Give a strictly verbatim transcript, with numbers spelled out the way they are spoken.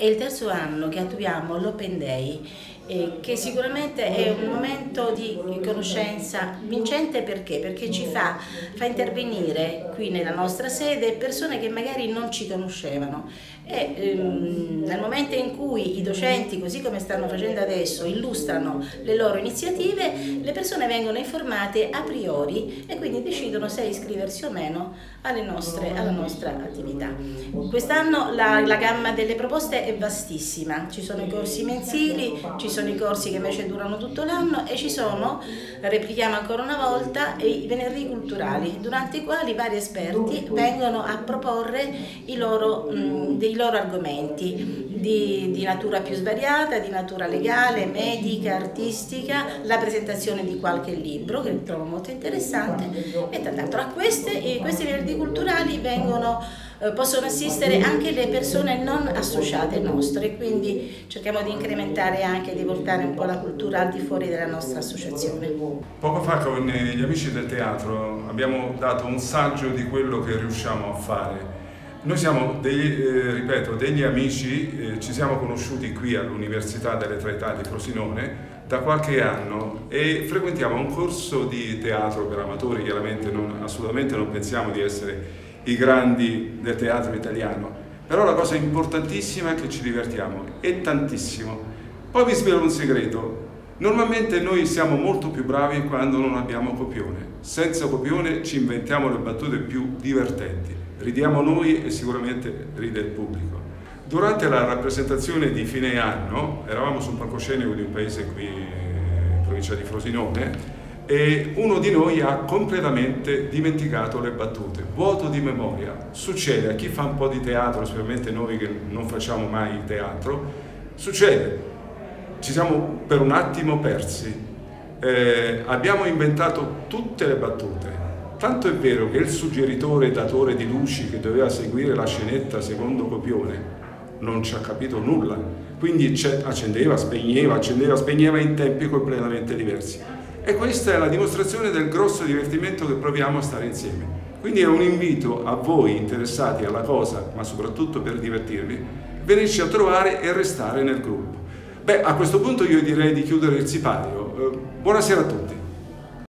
È il terzo anno che attuiamo l'Open Day, eh, che sicuramente è un momento di conoscenza vincente. Perché? Perché ci fa, fa intervenire qui nella nostra sede persone che magari non ci conoscevano, e ehm, nel momento in cui i docenti, così come stanno facendo adesso, illustrano le loro iniziative, le persone vengono informate a priori e quindi decidono se iscriversi o meno alle nostre, alla nostra attività. Quest'anno la, la gamma delle proposte è vastissima, ci sono i corsi mensili, ci sono i corsi che invece durano tutto l'anno e ci sono, replichiamo ancora una volta, i venerdì culturali, durante i quali vari esperti vengono a proporre i loro, mh, dei loro argomenti di, di natura più svariata, di natura legale, medica, artistica, la presentazione di qualche libro che trovo molto interessante e tra l'altro a queste, questi venerdì culturali vengono, eh, possono assistere anche le persone non associate nostre, quindi cerchiamo di incrementare anche, di portare un po' la cultura al di fuori della nostra associazione. Poco fa con gli amici del teatro abbiamo dato un saggio di quello che riusciamo a fare. Noi siamo, dei, eh, ripeto, degli amici, eh, ci siamo conosciuti qui all'Università delle Tre Età di Frosinone da qualche anno e frequentiamo un corso di teatro per amatori. Chiaramente non, assolutamente non pensiamo di essere i grandi del teatro italiano, però la cosa importantissima è che ci divertiamo, e tantissimo. Poi vi svelo un segreto: normalmente noi siamo molto più bravi quando non abbiamo copione. Senza copione ci inventiamo le battute più divertenti. Ridiamo noi e sicuramente ride il pubblico. Durante la rappresentazione di fine anno, eravamo sul palcoscenico di un paese qui, in provincia di Frosinone, e uno di noi ha completamente dimenticato le battute, vuoto di memoria. Succede a chi fa un po' di teatro, specialmente noi che non facciamo mai teatro, succede. Ci siamo per un attimo persi. Eh, abbiamo inventato tutte le battute. Tanto è vero che il suggeritore datore di luci che doveva seguire la scenetta secondo copione non ci ha capito nulla, quindi accendeva, spegneva, accendeva, spegneva in tempi completamente diversi. E questa è la dimostrazione del grosso divertimento che proviamo a stare insieme. Quindi è un invito a voi interessati alla cosa, ma soprattutto per divertirvi, venirci a trovare e restare nel gruppo. Beh, a questo punto io direi di chiudere il sipario. Eh, buonasera a tutti.